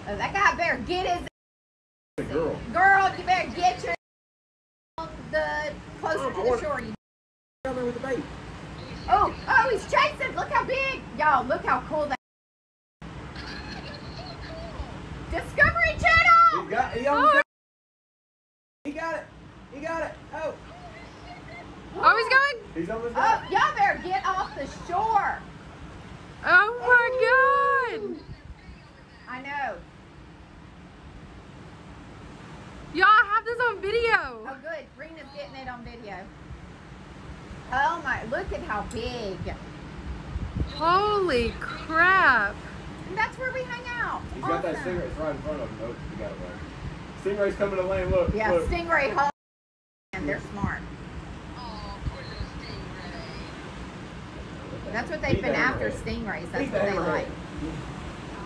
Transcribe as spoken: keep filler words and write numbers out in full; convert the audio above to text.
Oh, that guy better get his girl. Girl, you better get your the closer Mom, to I the want- shore. You Down there with the bait. Oh, oh, he's chasing. Look how big. Y'all, look how cool that Discovery Channel! He got, he almost got it. He got it. He got it. Oh. Oh, he's going. He's almost got Oh, y'all better get off the shore. Oh my God. I know. Y'all have this on Oh, video. good. Rena's getting it on video. Oh my, look at how big. Holy crap. And that's where we hang out. He's got that Awesome. stingray. It's right in front of him. Nope, he got it right. Stingray's coming to land. Look. Yeah, look. stingray home. And they're smart. That's what they've Beat been the after, hammerhead. stingrays. That's Beat what the they hammerhead. like.